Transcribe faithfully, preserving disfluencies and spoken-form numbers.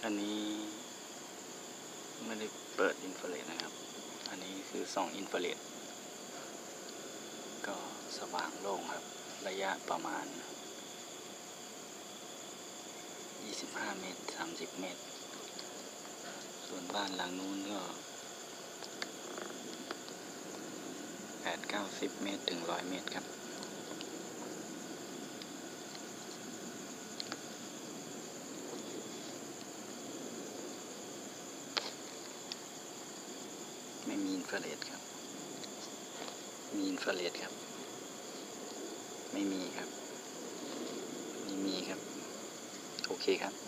อันนี้ไม่ได้เปิดอินฟราเรดนะครับอันนี้คือส่องอินฟราเรดก็สว่างโล่งครับระยะประมาณยี่สิบห้าเมตรสามสิบเมตรส่วนบ้านหลังนู้นก็แปดเก้าสิบเมตรถึงร้อยเมตรครับไม่มีอินฟราเรดครับมีอินฟราเรดครับไม่มีครับไม่มีครับโอเคครับ